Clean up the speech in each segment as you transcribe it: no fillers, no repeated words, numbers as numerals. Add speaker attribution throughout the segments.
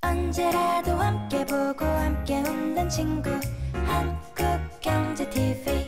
Speaker 1: 언제라도 함께 보고 함께 웃는 친구 한국경제TV.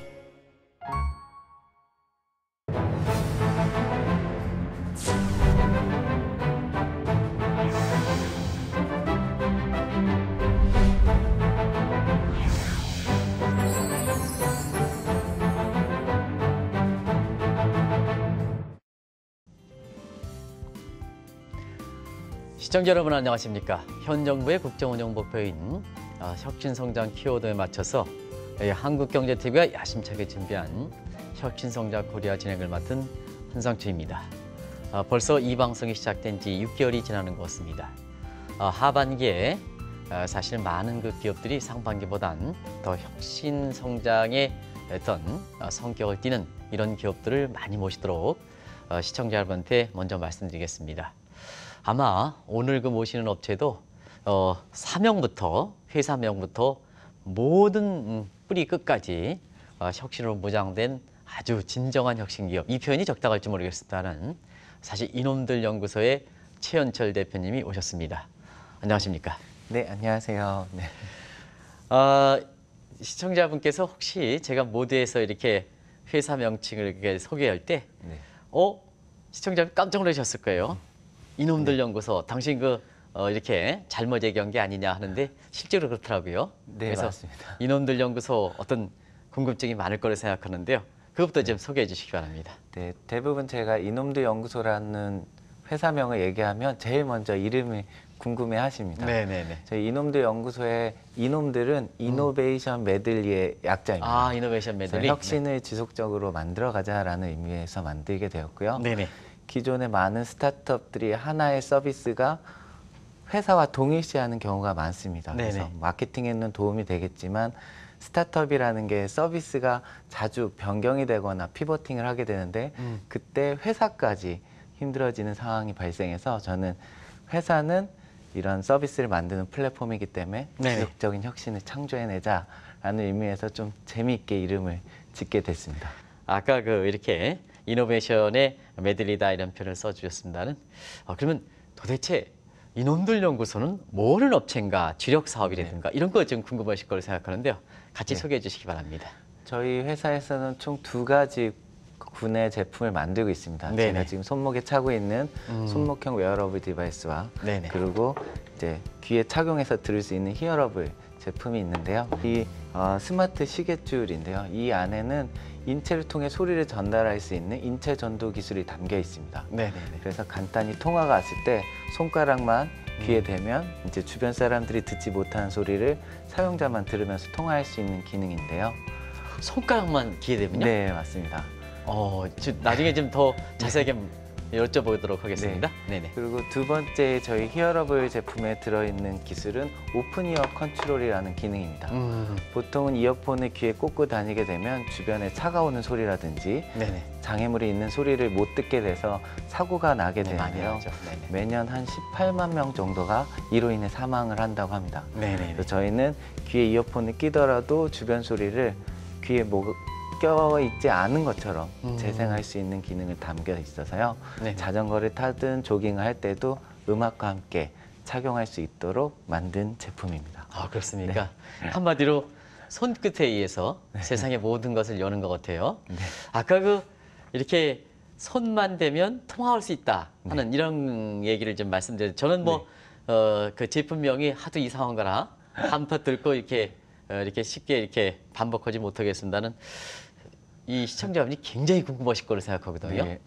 Speaker 2: 시청자 여러분 안녕하십니까? 현 정부의 국정운영 목표인 혁신성장 키워드에 맞춰서 한국경제TV가 야심차게 준비한 혁신성장 코리아 진행을 맡은 한상추입니다. 벌써 이 방송이 시작된 지 6개월이 지나는 것 같습니다. 하반기에 사실 많은 그 기업들이 상반기보단 더 혁신성장의 어떤 성격을 띠는 이런 기업들을 많이 모시도록 시청자 여러분한테 먼저 말씀드리겠습니다. 아마 오늘 그 모시는 업체도 사명부터 회사명부터 모든 뿌리 끝까지 혁신으로 무장된 아주 진정한 혁신기업. 이 표현이 적당할지 모르겠습니다는 사실 이놈들 연구소의 최연철 대표님이 오셨습니다. 안녕하십니까?
Speaker 3: 네, 안녕하세요. 네.
Speaker 2: 시청자분께서 혹시 제가 모두에서 이렇게 회사 명칭을 이렇게 소개할 때
Speaker 3: 네.
Speaker 2: 시청자분 깜짝 놀라셨을 거예요. 이놈들 연구소, 당신 이렇게 잘못 얘기한 게 아니냐 하는데 실제로 그렇더라고요.
Speaker 3: 네,
Speaker 2: 그래서
Speaker 3: 맞습니다.
Speaker 2: 이놈들 연구소 어떤 궁금증이 많을 거로 생각하는데요. 그것부터 좀 소개해 주시기 바랍니다.
Speaker 3: 네, 대부분 제가 이놈들 연구소라는 회사명을 얘기하면 제일 먼저 이름이 궁금해 하십니다.
Speaker 2: 네네네.
Speaker 3: 저희 이놈들 연구소의 이놈들은 이노베이션 메들리의 약자입니다.
Speaker 2: 이노베이션 메들리.
Speaker 3: 혁신을 지속적으로 만들어가자라는 의미에서 만들게 되었고요.
Speaker 2: 네네.
Speaker 3: 기존의 많은 스타트업들이 하나의 서비스가 회사와 동일시하는 경우가 많습니다.
Speaker 2: 네네.
Speaker 3: 그래서 마케팅에는 도움이 되겠지만 스타트업이라는 게 서비스가 자주 변경이 되거나 피버팅을 하게 되는데 그때 회사까지 힘들어지는 상황이 발생해서 저는 회사는 이런 서비스를 만드는 플랫폼이기 때문에
Speaker 2: 네네.
Speaker 3: 지속적인 혁신을 창조해내자라는 의미에서 좀 재미있게 이름을 짓게 됐습니다.
Speaker 2: 아까 이렇게 이노베이션의 메들리다 이런 표현을 써주셨습니다는 그러면 도대체 이놈들 연구소는 뭐는 업체인가, 주력 사업이라든가 이런 거 좀 궁금하실 거로 생각하는데요. 같이 소개해 주시기 바랍니다.
Speaker 3: 저희 회사에서는 총 2가지 군의 제품을 만들고 있습니다.
Speaker 2: 네네.
Speaker 3: 제가 지금 손목에 차고 있는 손목형 웨어러블 디바이스와
Speaker 2: 네네.
Speaker 3: 그리고 이제 귀에 착용해서 들을 수 있는 히어러블 제품이 있는데요. 이 스마트 시계줄인데요. 이 안에는 인체를 통해 소리를 전달할 수 있는 인체 전도 기술이 담겨 있습니다.
Speaker 2: 네네네.
Speaker 3: 그래서 간단히 통화가 왔을 때 손가락만 귀에 대면 이제 주변 사람들이 듣지 못하는 소리를 사용자만 들으면서 통화할 수 있는 기능인데요.
Speaker 2: 손가락만 귀에 대면요?
Speaker 3: 네, 맞습니다.
Speaker 2: 나중에 좀 더 자세하게 여쭤보도록 하겠습니다.
Speaker 3: 네.
Speaker 2: 네네.
Speaker 3: 그리고 두 번째 저희 히어러블 제품에 들어있는 기술은 오픈 이어 컨트롤이라는 기능입니다. 보통은 이어폰을 귀에 꽂고 다니게 되면 주변에 차가 오는 소리라든지
Speaker 2: 네네.
Speaker 3: 장애물이 있는 소리를 못 듣게 돼서 사고가 나게 되는데요.
Speaker 2: 네네.
Speaker 3: 매년 한 18만 명 정도가 이로 인해 사망을 한다고 합니다.
Speaker 2: 네네.
Speaker 3: 그래서 저희는 귀에 이어폰을 끼더라도 주변 소리를 귀에 껴있지 않은 것처럼 재생할 수 있는 기능을 담겨 있어서요.
Speaker 2: 네네.
Speaker 3: 자전거를 타든 조깅을 할 때도 음악과 함께 착용할 수 있도록 만든 제품입니다.
Speaker 2: 그렇습니까? 네. 한마디로 손끝에 의해서 세상의 모든 것을 여는 것 같아요.
Speaker 3: 네.
Speaker 2: 아까 이렇게 손만 대면 통화할 수 있다 하는 이런 얘기를 좀 말씀드렸는데 저는 그 제품명이 하도 이상한 거라 한껏 듣고 이렇게 쉽게 이렇게 반복하지 못하겠습니다는 이 시청자분이 굉장히 궁금하실 거로 생각하거든요.
Speaker 3: 네.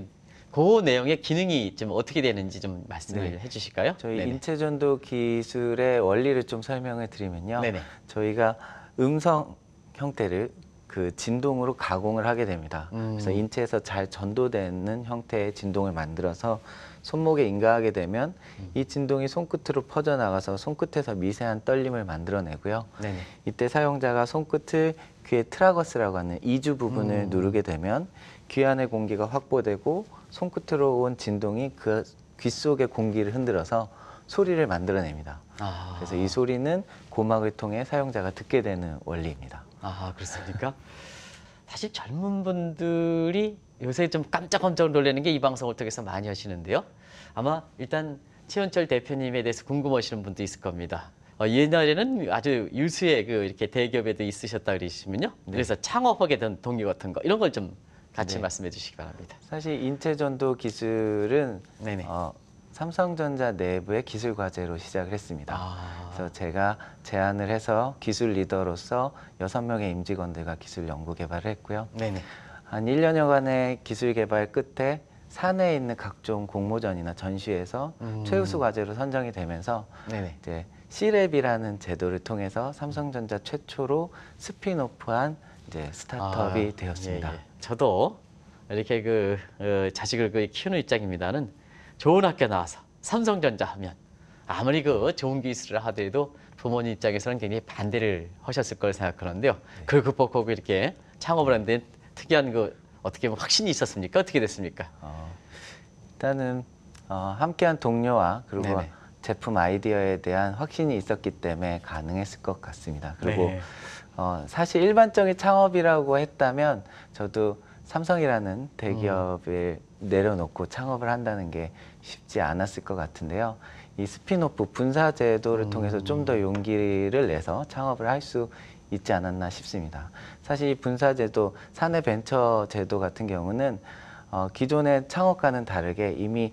Speaker 2: 그 내용의 기능이 좀 어떻게 되는지 좀 말씀을 해주실까요?
Speaker 3: 저희
Speaker 2: 네네.
Speaker 3: 인체전도 기술의 원리를 좀 설명을 드리면요.
Speaker 2: 네네.
Speaker 3: 저희가 음성 형태를 그 진동으로 가공을 하게 됩니다. 그래서 인체에서 잘 전도되는 형태의 진동을 만들어서 손목에 인가하게 되면 이 진동이 손끝으로 퍼져나가서 손끝에서 미세한 떨림을 만들어내고요.
Speaker 2: 네네.
Speaker 3: 이때 사용자가 손끝을 귀의 트라거스라고 하는 이주 부분을 누르게 되면 귀 안의 공기가 확보되고 손끝으로 온 진동이 그 귀 속의 공기를 흔들어서 소리를 만들어냅니다. 그래서 이 소리는 고막을 통해 사용자가 듣게 되는 원리입니다.
Speaker 2: 그렇습니까? 사실 젊은 분들이 요새 좀 깜짝깜짝 놀라는 게 이 방송을 통해서 많이 하시는데요. 아마 일단 최원철 대표님에 대해서 궁금하시는 분도 있을 겁니다. 옛날에는 아주 유수의 이렇게 대기업에도 있으셨다 그러시면요.
Speaker 3: 네.
Speaker 2: 그래서 창업하게 된 동기 같은 거 이런 걸 좀 같이
Speaker 3: 네.
Speaker 2: 말씀해 주시기 바랍니다.
Speaker 3: 사실 인체전도 기술은
Speaker 2: 네네.
Speaker 3: 삼성전자 내부의 기술 과제로 시작을 했습니다.
Speaker 2: 아,
Speaker 3: 그래서 제가 제안을 해서 기술 리더로서 6명의 임직원들과 기술 연구 개발을 했고요.
Speaker 2: 네네.
Speaker 3: 한 1년여간의 기술 개발 끝에 사내에 있는 각종 공모전이나 전시에서 최우수 과제로 선정이 되면서
Speaker 2: 네네.
Speaker 3: 이제 C랩이라는 제도를 통해서 삼성전자 최초로 스핀오프한 이제 스타트업이 되었습니다.
Speaker 2: 예, 예. 저도 이렇게 자식을 키우는 입장입니다는 좋은 학교 나와서 삼성전자 하면 아무리 좋은 기술을 하더라도 부모님 입장에서는 굉장히 반대를 하셨을 걸 생각하는데요. 그걸 극복하고 이렇게 창업을 하는데 특이한 어떻게 보면 확신이 있었습니까? 어떻게 됐습니까?
Speaker 3: 일단은 함께한 동료와 그리고
Speaker 2: 네네.
Speaker 3: 제품 아이디어에 대한 확신이 있었기 때문에 가능했을 것 같습니다. 그리고
Speaker 2: 네.
Speaker 3: 사실 일반적인 창업이라고 했다면 저도 삼성이라는 대기업을 내려놓고 창업을 한다는 게 쉽지 않았을 것 같은데요. 이 스핀오프 분사 제도를 통해서 좀 더 용기를 내서 창업을 할 수 있지 않았나 싶습니다. 사실 이 분사 제도, 사내 벤처 제도 같은 경우는 기존의 창업과는 다르게 이미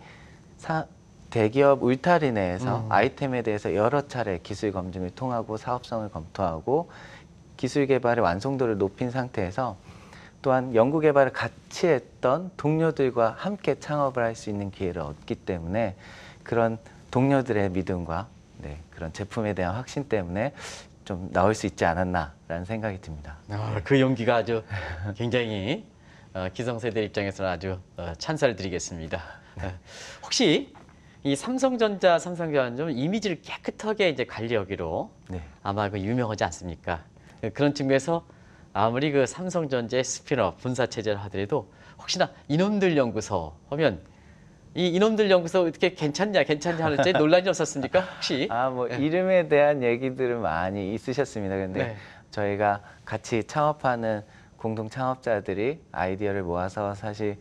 Speaker 3: 대기업 울타리 내에서 아이템에 대해서 여러 차례 기술 검증을 통하고 사업성을 검토하고 기술 개발의 완성도를 높인 상태에서 또한 연구 개발을 같이 했던 동료들과 함께 창업을 할 수 있는 기회를 얻기 때문에 그런 동료들의 믿음과 그런 제품에 대한 확신 때문에 좀 나올 수 있지 않았나라는 생각이 듭니다.
Speaker 2: 그 용기가 아주 굉장히 기성세대 입장에서는 아주 찬사를 드리겠습니다. 혹시 이 삼성전자 좀 이미지를 깨끗하게 이제 관리하기로
Speaker 3: 네.
Speaker 2: 아마 유명하지 않습니까? 그런 측면에서 아무리 삼성전자의 스핀업 분사 체제를 하더라도 혹시나 이놈들 연구소 하면 이 이놈들 연구소 어떻게 괜찮냐 하는 데 논란이 없었습니까? 혹시?
Speaker 3: 뭐 이름에 대한 얘기들은 많이 있으셨습니다. 근데
Speaker 2: 네.
Speaker 3: 저희가 같이 창업하는 공동 창업자들이 아이디어를 모아서 사실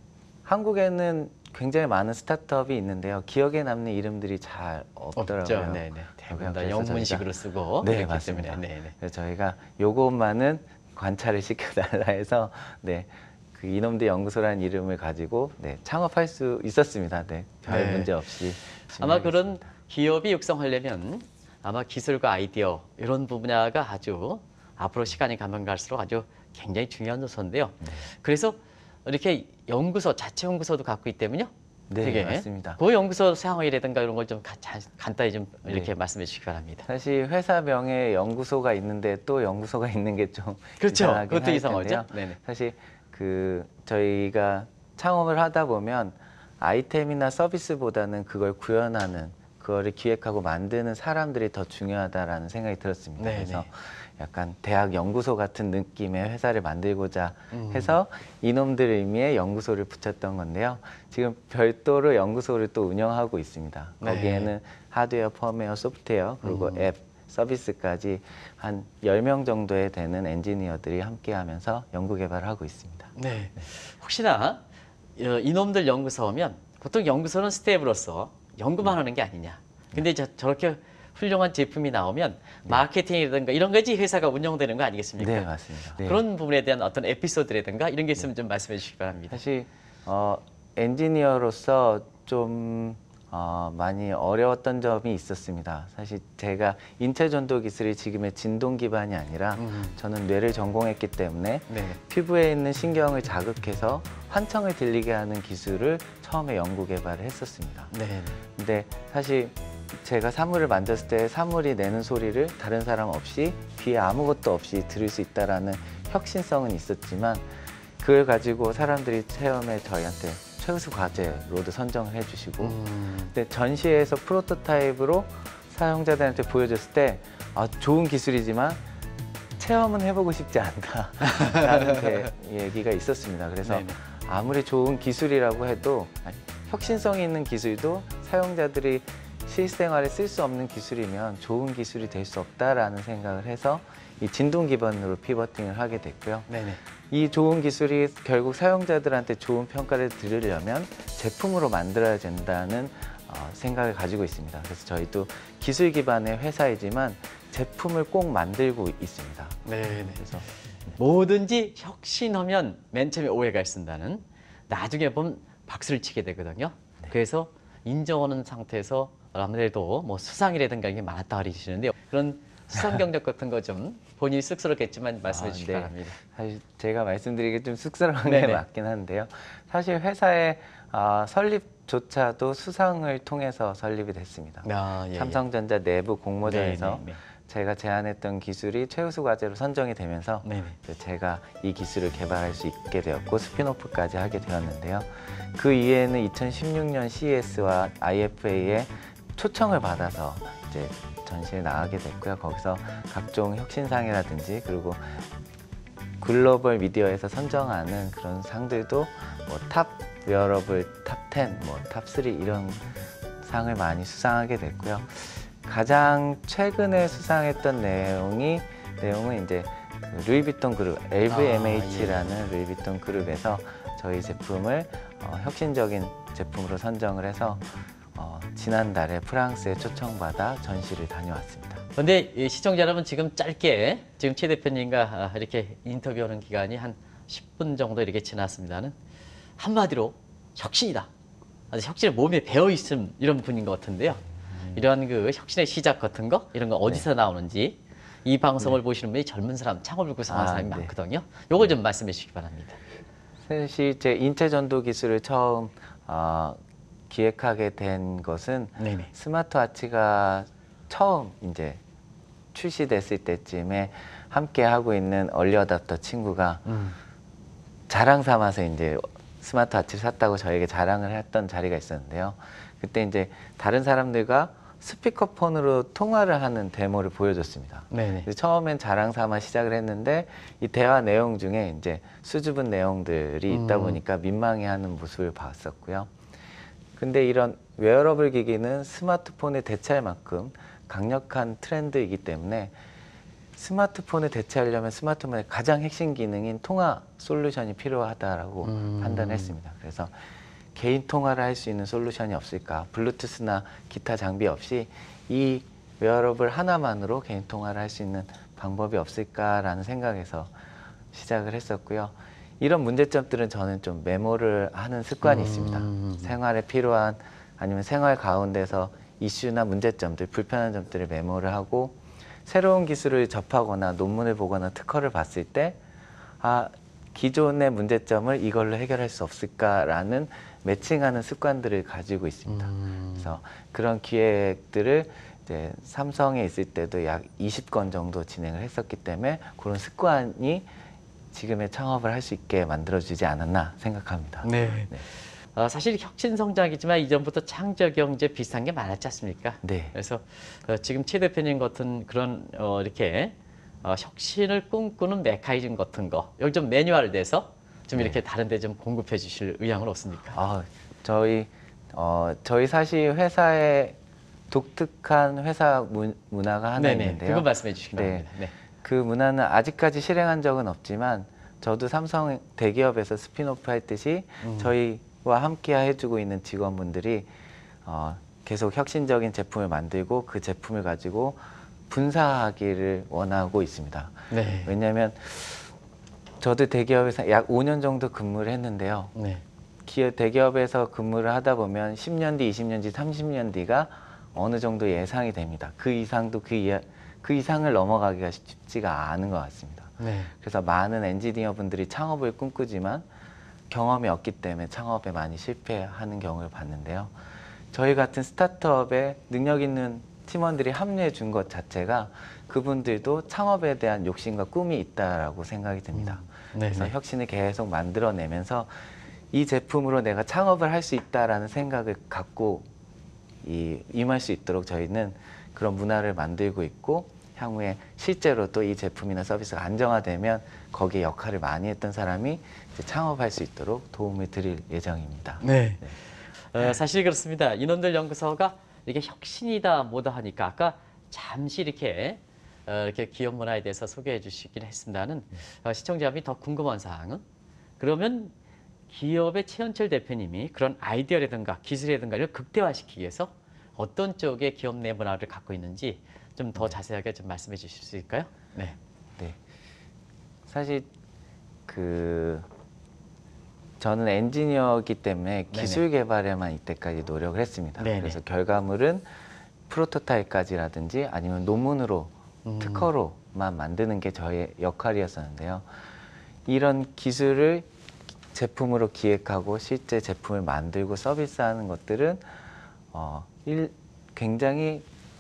Speaker 3: 한국에는 굉장히 많은 스타트업이 있는데요. 기억에 남는 이름들이 잘 없더라고요.
Speaker 2: 없죠. 네네. 대부분 다
Speaker 3: 그래서
Speaker 2: 영문식으로 쓰고
Speaker 3: 네,
Speaker 2: 그렇기
Speaker 3: 맞습니다.
Speaker 2: 때문에. 네네.
Speaker 3: 그래서 저희가 요것만은 관찰을 시켜달라 해서 그 이놈들 연구소라는 이름을 가지고 창업할 수 있었습니다. 별
Speaker 2: 네.
Speaker 3: 문제 없이.
Speaker 2: 아마 그런 기업이 육성하려면 아마 기술과 아이디어 이런 분야가 아주 앞으로 시간이 가면 갈수록 아주 굉장히 중요한 요소인데요. 그래서 이렇게 연구소, 자체 연구소도 갖고 있기 때문에요.
Speaker 3: 네, 맞습니다.
Speaker 2: 그 연구소 상황이라든가 이런 걸 좀 간단히 좀 이렇게 말씀해 주시기 바랍니다.
Speaker 3: 사실 회사 명에 연구소가 있는데 또 연구소가 있는 게 좀
Speaker 2: 그렇죠.
Speaker 3: 이상하긴
Speaker 2: 그것도
Speaker 3: 할
Speaker 2: 이상하죠.
Speaker 3: 텐데요.
Speaker 2: 네네.
Speaker 3: 사실 저희가 창업을 하다 보면 아이템이나 서비스보다는 그걸 구현하는, 그거를 기획하고 만드는 사람들이 더 중요하다라는 생각이 들었습니다.
Speaker 2: 네네.
Speaker 3: 그래서 약간 대학 연구소 같은 느낌의 회사를 만들고자 해서 이놈들 의미의 연구소를 붙였던 건데요. 지금 별도로 연구소를 또 운영하고 있습니다.
Speaker 2: 네.
Speaker 3: 거기에는 하드웨어, 펌웨어, 소프트웨어, 그리고 앱, 서비스까지 한 10명 정도에 되는 엔지니어들이 함께 하면서 연구 개발을 하고 있습니다.
Speaker 2: 네. 혹시나 이놈들 연구소 오면 보통 연구소는 스텝으로서 연구만 하는 게 아니냐. 근데 저렇게 훌륭한 제품이 나오면 마케팅이라든가 이런 거지 회사가 운영되는 거 아니겠습니까?
Speaker 3: 네, 맞습니다.
Speaker 2: 그런 부분에 대한 어떤 에피소드라든가 이런 게 있으면 좀 말씀해 주시기 바랍니다.
Speaker 3: 사실 엔지니어로서 좀 많이 어려웠던 점이 있었습니다. 사실 제가 인체전도 기술이 지금의 진동 기반이 아니라 저는 뇌를 전공했기 때문에
Speaker 2: 네.
Speaker 3: 피부에 있는 신경을 자극해서 환청을 들리게 하는 기술을 처음에 연구 개발을 했었습니다.
Speaker 2: 네.
Speaker 3: 근데 사실 제가 사물을 만졌을 때 사물이 내는 소리를 다른 사람 없이 귀에 아무것도 없이 들을 수 있다라는 혁신성은 있었지만 그걸 가지고 사람들이 체험에 저희한테 최우수 과제로도 선정을 해주시고 근데 전시회에서 프로토타입으로 사용자들한테 보여줬을 때 좋은 기술이지만 체험은 해보고 싶지 않다라는 얘기가 있었습니다. 그래서
Speaker 2: 네네.
Speaker 3: 아무리 좋은 기술이라고 해도 혁신성이 있는 기술도 사용자들이 실생활에 쓸 수 없는 기술이면 좋은 기술이 될 수 없다라는 생각을 해서 이 진동 기반으로 피버팅을 하게 됐고요.
Speaker 2: 네네.
Speaker 3: 이 좋은 기술이 결국 사용자들한테 좋은 평가를 들으려면 제품으로 만들어야 된다는 생각을 가지고 있습니다. 그래서 저희도 기술 기반의 회사이지만 제품을 꼭 만들고 있습니다.
Speaker 2: 네.
Speaker 3: 그래서
Speaker 2: 뭐든지 혁신하면 맨 처음에 오해가 있습니다는 나중에 보면 박수를 치게 되거든요. 그래서 인정하는 상태에서 아무래도 뭐 수상이라든가 이게 많았다 그러시는데 그런 수상 경력 같은 거 좀 본인이 쑥스럽겠지만 말씀해 주시기
Speaker 3: 네.
Speaker 2: 바랍니다.
Speaker 3: 사실 제가 말씀드리기 좀 쑥스러운
Speaker 2: 네네.
Speaker 3: 게 맞긴 한데요. 사실 회사의 설립조차도 수상을 통해서 설립이 됐습니다.
Speaker 2: 예.
Speaker 3: 삼성전자 내부 공모전에서
Speaker 2: 네.
Speaker 3: 제가 제안했던 기술이 최우수 과제로 선정이 되면서
Speaker 2: 네네.
Speaker 3: 제가 이 기술을 개발할 수 있게 되었고 스피노프까지 하게 되었는데요. 그 이후에는 2016년 CES와 IFA의 초청을 받아서 이제 전시에 나가게 됐고요. 거기서 각종 혁신상이라든지 그리고 글로벌 미디어에서 선정하는 그런 상들도 뭐 탑 웨어러블 탑 10, 뭐 탑 3 이런 상을 많이 수상하게 됐고요. 가장 최근에 수상했던 내용은 이제 그 루이비통 그룹 LVMH라는 루이비통 그룹에서 저희 제품을 혁신적인 제품으로 선정을 해서 지난달에 프랑스에 초청받아 전시를 다녀왔습니다.
Speaker 2: 그런데 시청자 여러분 지금 짧게 지금 최 대표님과 이렇게 인터뷰하는 기간이 한 10분 정도 이렇게 지났습니다는 한마디로 혁신이다. 아주 혁신을 몸에 배어 있음 이런 분인 것 같은데요. 이러한 그 혁신의 시작 같은 거 이런 거 어디서 나오는지 이 방송을 보시는 분이 젊은 사람 창업을 구성하는 사람이
Speaker 3: 네.
Speaker 2: 많거든요. 요걸 좀 말씀해 주시기 바랍니다.
Speaker 3: 사실 제 인체 전도 기술을 처음 기획하게 된 것은
Speaker 2: 네네.
Speaker 3: 스마트워치가 처음 이제 출시됐을 때쯤에 함께 하고 있는 얼리 어답터 친구가 자랑 삼아서 이제 스마트워치를 샀다고 저에게 자랑을 했던 자리가 있었는데요. 그때 이제 다른 사람들과 스피커폰으로 통화를 하는 데모를 보여줬습니다.
Speaker 2: 네네.
Speaker 3: 그래서 처음엔 자랑 삼아 시작을 했는데 이 대화 내용 중에 이제 수줍은 내용들이 있다 보니까 민망해하는 모습을 봤었고요. 근데 이런 웨어러블 기기는 스마트폰에 대체할 만큼 강력한 트렌드이기 때문에 스마트폰을 대체하려면 스마트폰의 가장 핵심 기능인 통화 솔루션이 필요하다라고 판단했습니다. 그래서 개인 통화를 할 수 있는 솔루션이 없을까? 블루투스나 기타 장비 없이 이 웨어러블 하나만으로 개인 통화를 할 수 있는 방법이 없을까라는 생각에서 시작을 했었고요. 이런 문제점들은 저는 좀 메모를 하는 습관이 있습니다. 생활에 필요한 아니면 생활 가운데서 이슈나 문제점들, 불편한 점들을 메모를 하고 새로운 기술을 접하거나 논문을 보거나 특허를 봤을 때 기존의 문제점을 이걸로 해결할 수 없을까라는 매칭하는 습관들을 가지고 있습니다. 그래서 그런 기획들을 이제 삼성에 있을 때도 약 20건 정도 진행을 했었기 때문에 그런 습관이 지금의 창업을 할 수 있게 만들어주지 않았나 생각합니다.
Speaker 2: 네. 사실 혁신 성장이지만 이전부터 창조 경제 비슷한 게 많았지 않습니까?
Speaker 3: 네.
Speaker 2: 그래서 지금 최 대표님 같은 그런 이렇게 혁신을 꿈꾸는 메커니즘 같은 거 여기 좀 매뉴얼돼서 좀 이렇게 다른 데 좀 공급해 주실 의향은 없습니까?
Speaker 3: 저희 사실 회사에 독특한 회사 문화가 하나 있는데요.
Speaker 2: 그거 말씀해 주시기 바랍니다. 네.
Speaker 3: 그 문화는 아직까지 실행한 적은 없지만 저도 삼성 대기업에서 스피노프 할 듯이 저희와 함께 해주고 있는 직원분들이 계속 혁신적인 제품을 만들고 그 제품을 가지고 분사하기를 원하고 있습니다.
Speaker 2: 네.
Speaker 3: 왜냐하면 저도 대기업에서 약 5년 정도 근무를 했는데요.
Speaker 2: 네.
Speaker 3: 대기업에서 근무를 하다 보면 10년 뒤, 20년 뒤, 30년 뒤가 어느 정도 예상이 됩니다. 그 이상도 그 이상을 넘어가기가 쉽지가 않은 것 같습니다.
Speaker 2: 네.
Speaker 3: 그래서 많은 엔지니어 분들이 창업을 꿈꾸지만 경험이 없기 때문에 창업에 많이 실패하는 경우를 봤는데요. 저희 같은 스타트업에 능력 있는 팀원들이 합류해 준 것 자체가 그분들도 창업에 대한 욕심과 꿈이 있다라고 생각이 듭니다. 그래서 혁신을 계속 만들어내면서 이 제품으로 내가 창업을 할 수 있다라는 생각을 갖고 임할 수 있도록 저희는 그런 문화를 만들고 있고 향후에 실제로 또 이 제품이나 서비스가 안정화되면 거기에 역할을 많이 했던 사람이 이제 창업할 수 있도록 도움을 드릴 예정입니다.
Speaker 2: 네. 사실 그렇습니다. 인원들 연구소가 이게 혁신이다 뭐다 하니까 아까 잠시 이렇게 기업 문화에 대해서 소개해 주시긴 했습니다는 시청자분이 더 궁금한 사항은 그러면 기업의 최현철 대표님이 그런 아이디어라든가 기술이라든가 이걸 극대화시키기 위해서 어떤 쪽의 기업 내 문화를 갖고 있는지 좀 더 자세하게 좀 말씀해 주실 수 있을까요? 네.
Speaker 3: 네. 사실 저는 엔지니어이기 때문에 기술 개발에만 이때까지 노력을 했습니다.
Speaker 2: 네네.
Speaker 3: 그래서 결과물은 프로토타입까지라든지 아니면 논문으로 특허로만 만드는 게 저의 역할이었었는데요. 이런 기술을 제품으로 기획하고 실제 제품을 만들고 서비스하는 것들은 굉장히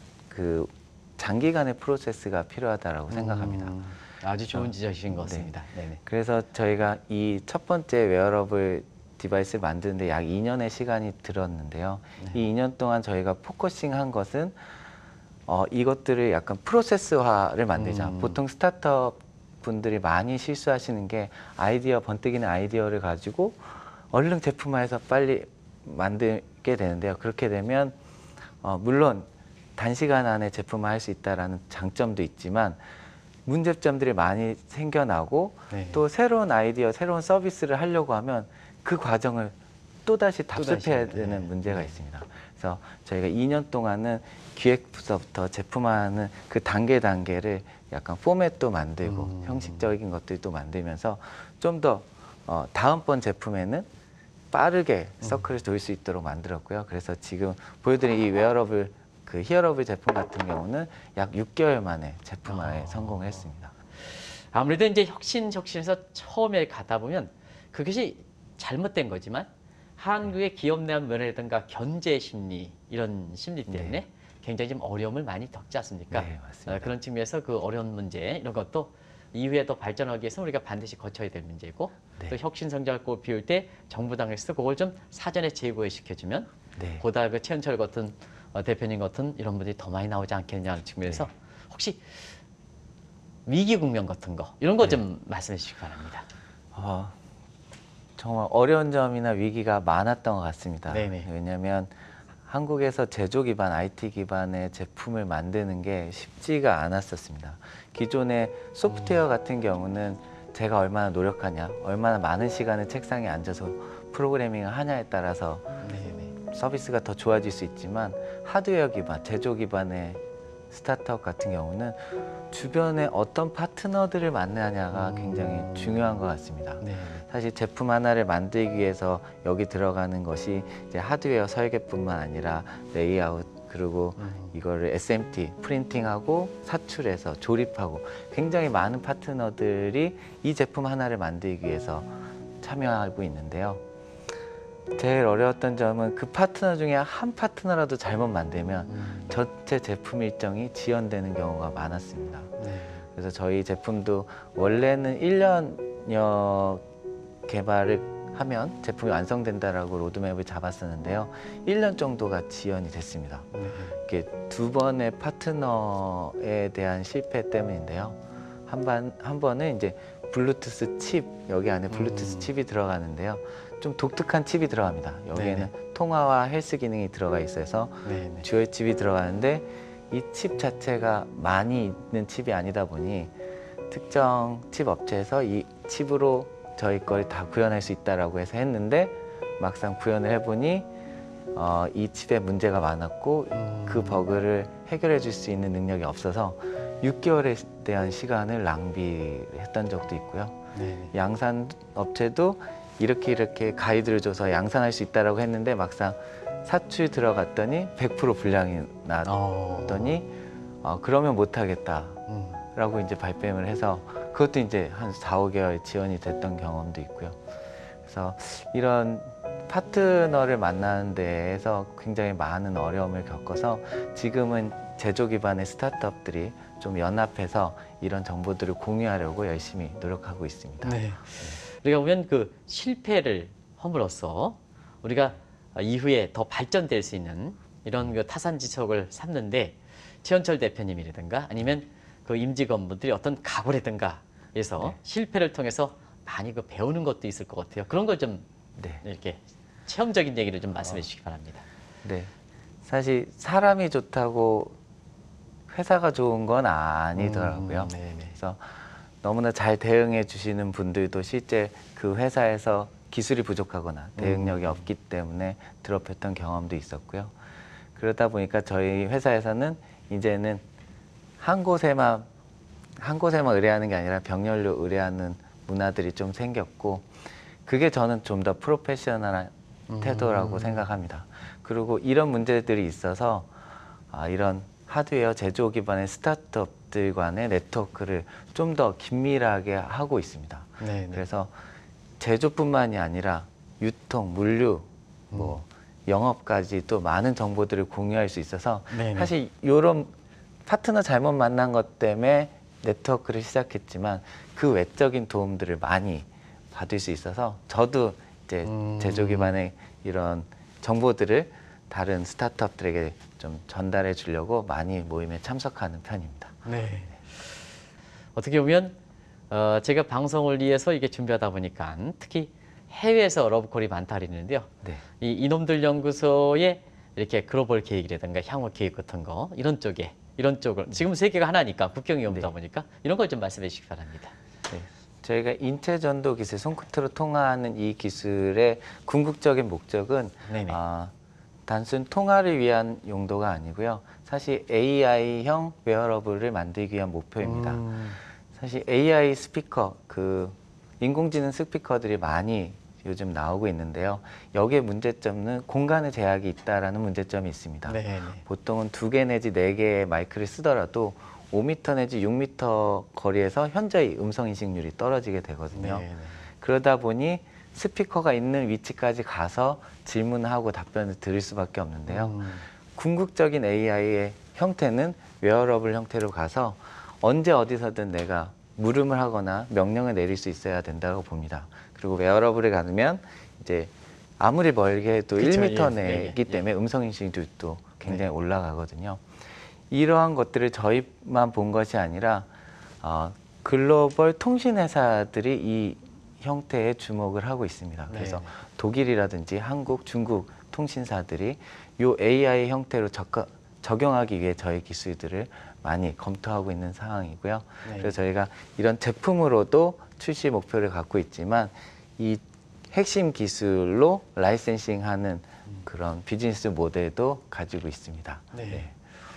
Speaker 3: 장기간의 프로세스가 필요하다고 생각합니다.
Speaker 2: 아주 좋은 지적이신 것
Speaker 3: 네.
Speaker 2: 같습니다. 네네.
Speaker 3: 그래서 저희가 이 첫 번째 웨어러블 디바이스를 만드는데 약 2년의 시간이 들었는데요.
Speaker 2: 네.
Speaker 3: 이 2년 동안 저희가 포커싱한 것은 이것들을 약간 프로세스화를 만들자. 보통 스타트업 분들이 많이 실수하시는 게 번뜩이는 아이디어를 가지고 얼른 제품화해서 빨리 만들게 되는데요. 그렇게 되면 물론 단시간 안에 제품화할 수 있다는 장점도 있지만 문제점들이 많이 생겨나고
Speaker 2: 네.
Speaker 3: 또 새로운 아이디어, 새로운 서비스를 하려고 하면 그 과정을 또다시 답습해야 되는 문제가 있습니다. 그래서 저희가 2년 동안은 기획부서부터 제품화하는 그 단계를 약간 포맷도 만들고 형식적인 것들도 만들면서 좀 더 다음번 제품에는 빠르게 서클을 돌 수 있도록 만들었고요. 그래서 지금 보여드린 이 웨어러블 히어러블 제품 같은 경우는 약 6개월 만에 제품화에 성공했습니다.
Speaker 2: 아무래도 이제 혁신에서 처음에 가다 보면 그것이 잘못된 거지만 한국의 기업 내 문화라든가 견제 심리 이런 심리 때문에 굉장히 좀 어려움을 많이 겪지 않습니까?
Speaker 3: 네, 맞습니다.
Speaker 2: 그런 측면에서 그 어려운 문제 이런 것도 이후에 더 발전하기 위해서 우리가 반드시 거쳐야 될 문제고 또 혁신 성장을 꼭 비울 때 정부 당에서 그걸 좀 사전에 제고해 시켜주면 보다 그 최현철 같은 대표님 같은 이런 분들이 더 많이 나오지 않겠냐는 측면에서 혹시 위기 국면 같은 거 이런 거 좀 말씀해 주시기 바랍니다.
Speaker 3: 정말 어려운 점이나 위기가 많았던 것 같습니다.
Speaker 2: 네네.
Speaker 3: 왜냐하면 한국에서 제조 기반, IT 기반의 제품을 만드는 게 쉽지가 않았었습니다. 기존의 소프트웨어 같은 경우는 제가 얼마나 노력하냐, 얼마나 많은 시간을 책상에 앉아서 프로그래밍을 하냐에 따라서 서비스가 더 좋아질 수 있지만 하드웨어 기반, 제조 기반의 스타트업 같은 경우는 주변에 어떤 파트너들을 만나냐가 굉장히 중요한 것 같습니다. 사실 제품 하나를 만들기 위해서 여기 들어가는 것이 이제 하드웨어 설계뿐만 아니라 레이아웃 그리고 이거를 SMT, 프린팅하고 사출해서 조립하고 굉장히 많은 파트너들이 이 제품 하나를 만들기 위해서 참여하고 있는데요. 제일 어려웠던 점은 그 파트너 중에 한 파트너라도 잘못 만들면 전체 제품 일정이 지연되는 경우가 많았습니다. 그래서 저희 제품도 원래는 1년여 개발을 하면 제품이 완성된다라고 로드맵을 잡았었는데요. 1년 정도가 지연이 됐습니다. 이게 두 번의 파트너에 대한 실패 때문인데요. 한 번은 이제 블루투스 칩, 여기 안에 블루투스 칩이 들어가는데요. 좀 독특한 칩이 들어갑니다. 여기에는 통화와 헬스 기능이 들어가 있어서 듀얼 칩이 들어가는데 이 칩 자체가 많이 있는 칩이 아니다 보니 특정 칩 업체에서 이 칩으로 저희 걸 다 구현할 수 있다라고 해서 했는데 막상 구현을 해보니 이 칩에 문제가 많았고 그 버그를 해결해 줄 수 있는 능력이 없어서 6개월에 대한 시간을 낭비했던 적도 있고요. 양산 업체도 이렇게 가이드를 줘서 양산할 수 있다라고 했는데 막상 사출 들어갔더니 100% 불량이 났더니 그러면 못하겠다라고 이제 발뺌을 해서 그것도 이제 한 4, 5개월 지연이 됐던 경험도 있고요. 그래서 이런 파트너를 만나는 데에서 굉장히 많은 어려움을 겪어서 지금은 제조 기반의 스타트업들이 좀 연합해서 이런 정보들을 공유하려고 열심히 노력하고 있습니다.
Speaker 2: 우리가 보면 그 실패를 허물어서 우리가 이후에 더 발전될 수 있는 이런 그 타산지석을 삼는데 최현철 대표님이라든가 아니면 그 임직원분들이 어떤 각오라든가 해서 실패를 통해서 많이 그 배우는 것도 있을 것 같아요. 그런 걸 좀 이렇게 체험적인 얘기를 좀 말씀해 주시기 바랍니다.
Speaker 3: 사실 사람이 좋다고 회사가 좋은 건 아니더라고요. 그래서 너무나 잘 대응해 주시는 분들도 실제 그 회사에서 기술이 부족하거나 대응력이 없기 때문에 드롭했던 경험도 있었고요. 그러다 보니까 저희 회사에서는 이제는 한 곳에만 의뢰하는 게 아니라 병렬로 의뢰하는 문화들이 좀 생겼고, 그게 저는 좀 더 프로페셔널한 태도라고 생각합니다. 그리고 이런 문제들이 있어서 이런 하드웨어 제조 기반의 스타트업들 간의 네트워크를 좀 더 긴밀하게 하고 있습니다.
Speaker 2: 네네.
Speaker 3: 그래서 제조뿐만이 아니라 유통, 물류, 뭐 영업까지 또 많은 정보들을 공유할 수 있어서
Speaker 2: 네네.
Speaker 3: 사실 이런 파트너 잘못 만난 것 때문에 네트워크를 시작했지만 그 외적인 도움들을 많이 받을 수 있어서 저도 이제 제조 기반의 이런 정보들을 다른 스타트업들에게 좀 전달해 주려고 많이 모임에 참석하는 편입니다.
Speaker 2: 네. 어떻게 보면 제가 방송을 위해서 이게 준비하다 보니까 특히 해외에서 러브콜이 많다 그랬는데요.
Speaker 3: 네.
Speaker 2: 이 이놈들 연구소에 이렇게 글로벌 계획이라든가 향후 계획 같은 거 이런 쪽을 지금 세계가 하나니까 국경이 없다
Speaker 3: 네.
Speaker 2: 보니까 이런 걸 좀 말씀해 주시기 바랍니다.
Speaker 3: 네. 저희가 인체 전도 기술, 손끝으로 통화하는 이 기술의 궁극적인 목적은
Speaker 2: 네네.
Speaker 3: 단순 통화를 위한 용도가 아니고요. 사실 AI형 웨어러블을 만들기 위한 목표입니다. 사실 AI 스피커, 인공지능 스피커들이 많이 요즘 나오고 있는데요. 여기에 문제점은 공간의 제약이 있다라는 문제점이 있습니다.
Speaker 2: 네네.
Speaker 3: 보통은 2개 내지 4개의 마이크를 쓰더라도 5m 내지 6m 거리에서 현저히 음성 인식률이 떨어지게 되거든요.
Speaker 2: 네네.
Speaker 3: 그러다 보니 스피커가 있는 위치까지 가서 질문하고 답변을 드릴 수밖에 없는데요. 궁극적인 AI의 형태는 웨어러블 형태로 가서 언제 어디서든 내가 물음을 하거나 명령을 내릴 수 있어야 된다고 봅니다. 그리고 웨어러블에 가면 이제 아무리 멀게 해도
Speaker 2: 그쵸,
Speaker 3: 1m
Speaker 2: 예,
Speaker 3: 내기
Speaker 2: 예.
Speaker 3: 때문에 음성 인식률도 굉장히
Speaker 2: 네.
Speaker 3: 올라가거든요. 이러한 것들을 저희만 본 것이 아니라 글로벌 통신 회사들이 이 형태에 주목을 하고 있습니다. 그래서
Speaker 2: 네네.
Speaker 3: 독일이라든지 한국, 중국 통신사들이 이 AI 형태로 적용하기 위해 저희 기술들을 많이 검토하고 있는 상황이고요.
Speaker 2: 네.
Speaker 3: 그래서 저희가 이런 제품으로도 출시 목표를 갖고 있지만 이 핵심 기술로 라이센싱하는 그런 비즈니스 모델도 가지고 있습니다.
Speaker 2: 네.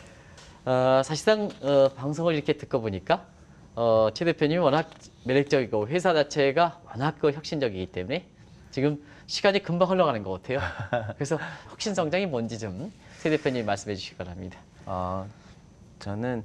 Speaker 2: 사실상 방송을 이렇게 듣고 보니까 최 대표님이 워낙 매력적이고 회사 자체가 워낙 혁신적이기 때문에 지금 시간이 금방 흘러가는 것 같아요. 그래서 혁신 성장이 뭔지 좀 최 대표님이 말씀해 주시기 바랍니다.
Speaker 3: 저는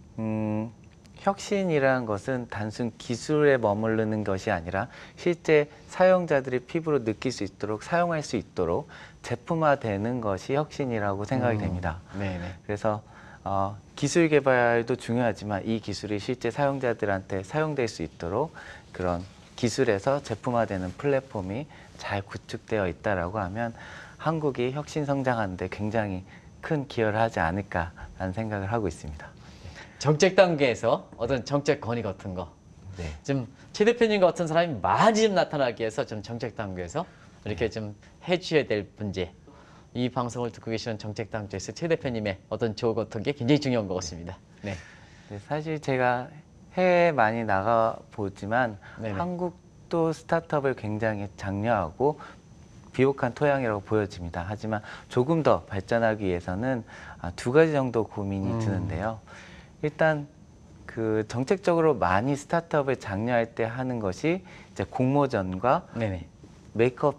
Speaker 3: 혁신이라는 것은 단순 기술에 머무르는 것이 아니라 실제 사용자들이 피부로 느낄 수 있도록 사용할 수 있도록 제품화되는 것이 혁신이라고 생각이 됩니다.
Speaker 2: 네네.
Speaker 3: 그래서 기술 개발도 중요하지만 이 기술이 실제 사용자들한테 사용될 수 있도록 그런 기술에서 제품화되는 플랫폼이 잘 구축되어 있다라고 하면 한국이 혁신 성장하는 데 굉장히 큰 기여를 하지 않을까라는 생각을 하고 있습니다.
Speaker 2: 정책 단계에서 어떤 정책 건의 같은 거,
Speaker 3: 네.
Speaker 2: 좀 최 대표님 같은 사람이 많이 좀 나타나기 위해서 좀 정책 단계에서 이렇게 좀 해주셔야 될 문제. 이 방송을 듣고 계시는 정책 단계에서 최 대표님의 어떤 조언 같은 게 굉장히 중요한 것 같습니다. 네.
Speaker 3: 네, 사실 제가 해외에 많이 나가 보지만
Speaker 2: 네네.
Speaker 3: 한국도 스타트업을 굉장히 장려하고 비옥한 토양이라고 보여집니다. 하지만 조금 더 발전하기 위해서는 2가지 정도 고민이 드는데요. 일단 정책적으로 많이 스타트업을 장려할 때 하는 것이 이제 공모전과
Speaker 2: 네네.
Speaker 3: 메이크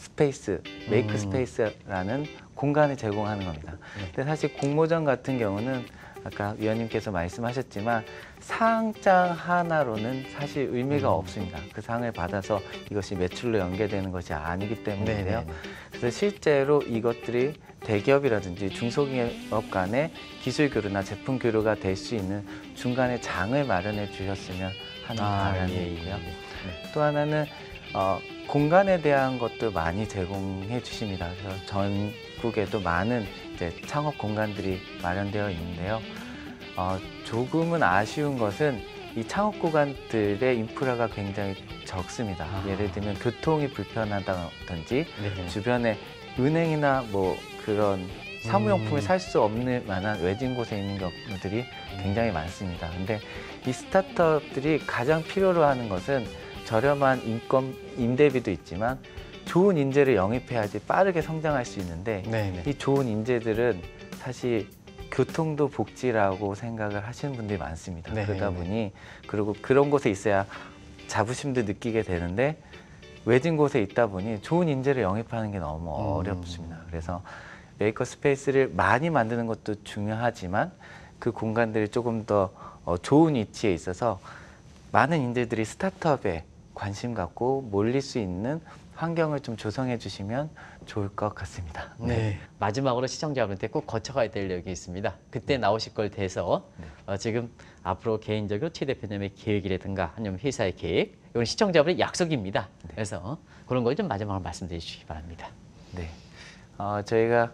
Speaker 3: 스페이스라는 공간을 제공하는 겁니다. 근데 사실 공모전 같은 경우는 아까 위원님께서 말씀하셨지만 상장 하나로는 사실 의미가 없습니다. 그 상을 받아서 이것이 매출로 연계되는 것이 아니기 때문인데요.
Speaker 2: 네네네.
Speaker 3: 그래서 실제로 이것들이 대기업이라든지 중소기업 간의 기술 교류나 제품 교류가 될 수 있는 중간에 장을 마련해 주셨으면 하는 바람이 있고요. 또 하나는 공간에 대한 것도 많이 제공해 주십니다. 그래서 전국에도 많은 이제 창업 공간들이 마련되어 있는데요. 조금은 아쉬운 것은 이 창업 공간들의 인프라가 굉장히 적습니다. 예를 들면 교통이 불편하다든지
Speaker 2: 네네.
Speaker 3: 주변에 은행이나 뭐 그런 사무용품을 살 수 없는 만한 외진 곳에 있는 경우들이 굉장히 많습니다. 근데 이 스타트업들이 가장 필요로 하는 것은 저렴한 인건 임대비도 있지만 좋은 인재를 영입해야지 빠르게 성장할 수 있는데
Speaker 2: 네네.
Speaker 3: 이 좋은 인재들은 사실 교통도 복지라고 생각을 하시는 분들이 많습니다.
Speaker 2: 네네.
Speaker 3: 그러다 보니 그리고 그런 곳에 있어야 자부심도 느끼게 되는데 외진 곳에 있다 보니 좋은 인재를 영입하는 게 너무 어렵습니다. 그래서 메이커 스페이스를 많이 만드는 것도 중요하지만 그 공간들이 조금 더 좋은 위치에 있어서 많은 인재들이 스타트업에 관심 갖고 몰릴 수 있는 환경을 좀 조성해 주시면 좋을 것 같습니다.
Speaker 2: 네. 마지막으로 시청자분한테 꼭 거쳐가야 될 얘기 있습니다. 그때 나오실 걸 대해서 지금 앞으로 개인적으로 최 대표님의 계획이라든가 아니면 회사의 계획, 이건 시청자분의 약속입니다. 그래서 그런 걸 좀 마지막으로 말씀드려 주시기 바랍니다.
Speaker 3: 네. 저희가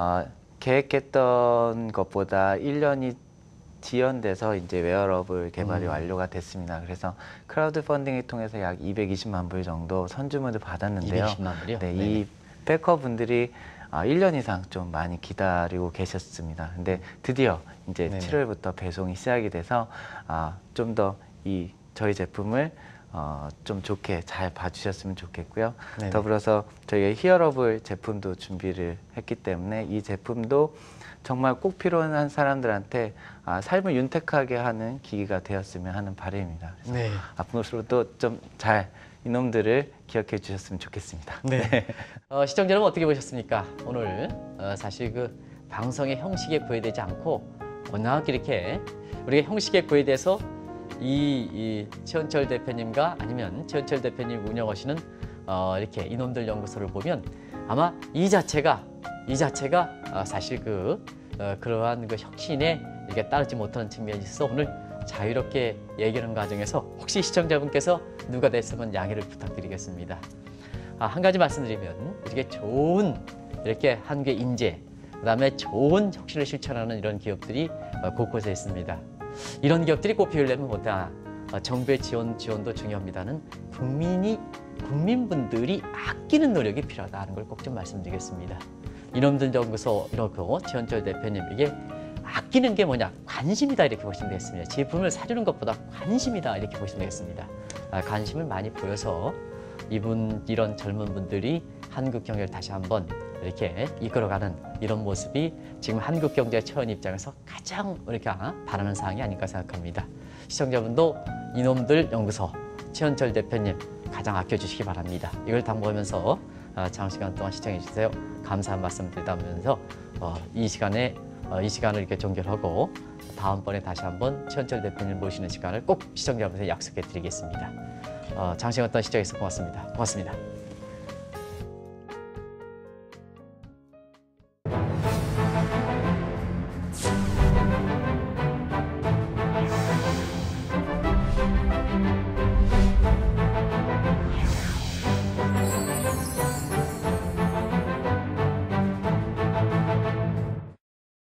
Speaker 3: 계획했던 것보다 1년이 지연돼서 이제 웨어러블 개발이 완료가 됐습니다. 그래서 크라우드 펀딩을 통해서 약 220만 불 정도 선주문을 받았는데요.
Speaker 2: 220만 불이요?
Speaker 3: 네,
Speaker 2: 네네.
Speaker 3: 이 패커분들이 1년 이상 좀 많이 기다리고 계셨습니다. 근데 드디어 이제
Speaker 2: 네네.
Speaker 3: 7월부터 배송이 시작이 돼서 좀 더 저희 제품을 좀 좋게 잘 봐주셨으면 좋겠고요.
Speaker 2: 네네.
Speaker 3: 더불어서 저희가 히어러블 제품도 준비를 했기 때문에 이 제품도 정말 꼭 필요한 사람들한테 삶을 윤택하게 하는 기기가 되었으면 하는 바람입니다. 그래서
Speaker 2: 네.
Speaker 3: 앞으로도 좀 잘 이놈들을 기억해 주셨으면 좋겠습니다.
Speaker 2: 네. 시청자 여러분 어떻게 보셨습니까? 오늘 사실 그 방송의 형식에 구애되지 않고 워낙 이렇게 우리가 형식에 구애돼서 이 최원철 대표님과 아니면 최원철 대표님 운영하시는 이렇게 이놈들 연구소를 보면 아마 이 자체가 사실 그러한 그 혁신에 이렇게 따르지 못하는 측면이 있어서 오늘 자유롭게 얘기하는 과정에서 혹시 시청자분께서 누가 됐으면 양해를 부탁드리겠습니다. 한 가지 말씀드리면 이렇게 좋은 이렇게 한국의 인재, 그다음에 좋은 혁신을 실천하는 이런 기업들이 곳곳에 있습니다. 이런 기업들이 꽃 피우려면 뭐다? 정부의 지원도 중요합니다는 국민분들이 아끼는 노력이 필요하다는 걸 꼭 좀 말씀드리겠습니다. 이놈들 연구소 이렇고 최원철 대표님 이게 아끼는 게 뭐냐? 관심이다 이렇게 보시면 되겠습니다. 제품을 사주는 것보다 관심이다 이렇게 보시면 되겠습니다. 관심을 많이 보여서 이런 젊은 분들이 한국 경제를 다시 한번 이렇게 이끌어가는 이런 모습이 지금 한국 경제 처원 입장에서 가장 우리가 바라는 사항이 아닐까 생각합니다. 시청자분도 이놈들 연구소 최원철 대표님 가장 아껴주시기 바랍니다. 이걸 당부하면서 장시간 동안 시청해 주세요. 감사한 말씀 드리면서 이 시간을 이렇게 종결하고 다음번에 다시 한번 최원철 대표님 모시는 시간을 꼭 시청자분한테 약속해 드리겠습니다. 장시간 동안 시청해주셔서 고맙습니다. 고맙습니다.